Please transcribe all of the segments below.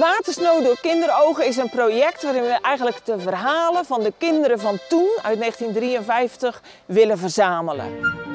Watersnood door kinderogen is een project waarin we eigenlijk de verhalen van de kinderen van toen, uit 1953, willen verzamelen.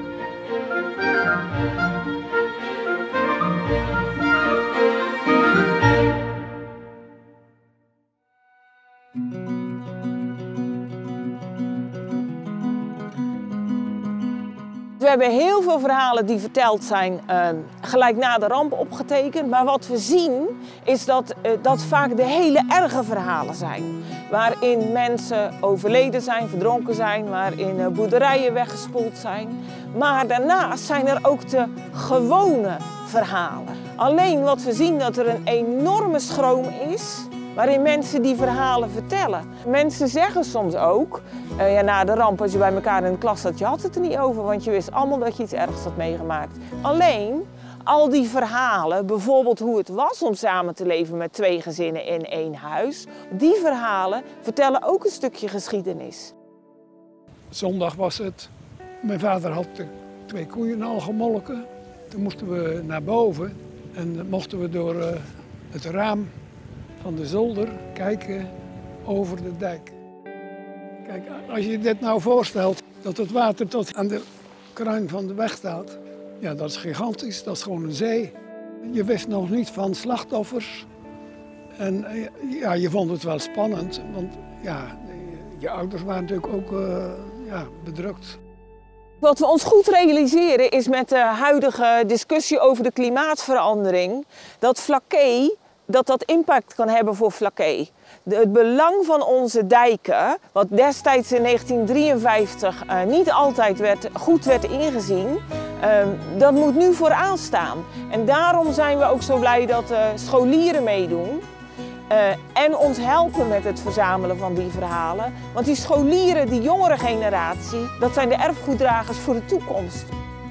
We hebben heel veel verhalen die verteld zijn gelijk na de ramp opgetekend. Maar wat we zien is dat dat vaak de hele erge verhalen zijn. Waarin mensen overleden zijn, verdronken zijn, waarin boerderijen weggespoeld zijn. Maar daarnaast zijn er ook de gewone verhalen. Alleen wat we zien dat er een enorme schroom is waarin mensen die verhalen vertellen. Mensen zeggen soms ook, na de ramp als je bij elkaar in de klas zat, je had het er niet over, want je wist allemaal dat je iets ergs had meegemaakt. Alleen, al die verhalen, bijvoorbeeld hoe het was om samen te leven met 2 gezinnen in 1 huis, die verhalen vertellen ook een stukje geschiedenis. Zondag was het, mijn vader had 2 koeien al gemolken. Toen moesten we naar boven en mochten we door het raam van de zolder kijken over de dijk. Kijk, als je dit nou voorstelt, dat het water tot aan de kruin van de weg staat, ja, dat is gigantisch, dat is gewoon een zee. Je wist nog niet van slachtoffers en ja, je vond het wel spannend, want ja, je ouders waren natuurlijk ook bedrukt. Wat we ons goed realiseren is met de huidige discussie over de klimaatverandering, dat Flakee dat impact kan hebben voor Flakee. Het belang van onze dijken, wat destijds in 1953 niet altijd goed werd ingezien, dat moet nu vooraan staan. En daarom zijn we ook zo blij dat scholieren meedoen en ons helpen met het verzamelen van die verhalen. Want die scholieren, die jongere generatie, dat zijn de erfgoeddragers voor de toekomst.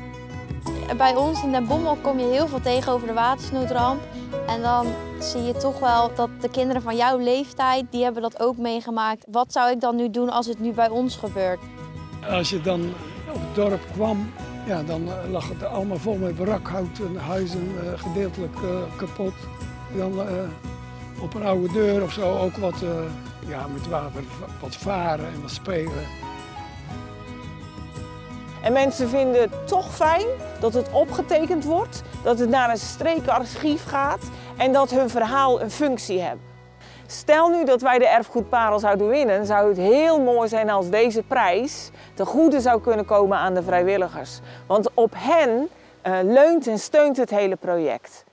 Bij ons in Den Bommel kom je heel veel tegen over de watersnoodramp. En dan zie je toch wel dat de kinderen van jouw leeftijd, die hebben dat ook meegemaakt. Wat zou ik dan nu doen als het nu bij ons gebeurt? Als je dan op het dorp kwam, ja, dan lag het allemaal vol met wrakhout en huizen gedeeltelijk kapot. Dan op een oude deur of zo ook wat met water, wat varen en wat spelen. En mensen vinden het toch fijn dat het opgetekend wordt, dat het naar een streekarchief gaat en dat hun verhaal een functie heeft. Stel nu dat wij de erfgoedparel zouden winnen, zou het heel mooi zijn als deze prijs ten goede zou kunnen komen aan de vrijwilligers. Want op hen leunt en steunt het hele project.